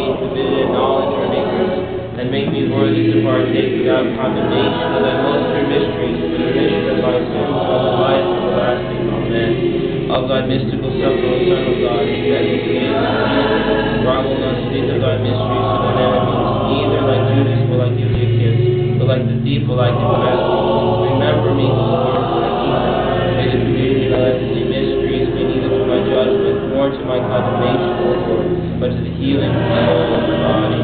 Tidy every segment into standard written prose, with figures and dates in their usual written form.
being committed in knowledge or in ignorance, and make me worthy to partake without condemnation of thy most pure mysteries, for the remission of my sins and of the life everlasting. Amen. Of thy mystical supper, O Son of God, who that you created for I will not speak of thy mysteries to thine enemies, neither like Judas will I give thee a kiss, but like the thief will I confess thee. Remember me, O Lord, when I keep them. May the communion of thy holy mysteries be neither to my judgment nor to my condemnation, O Lord, but to the healing of the soul and the body.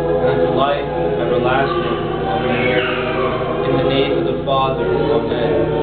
In the name of the Father, amen.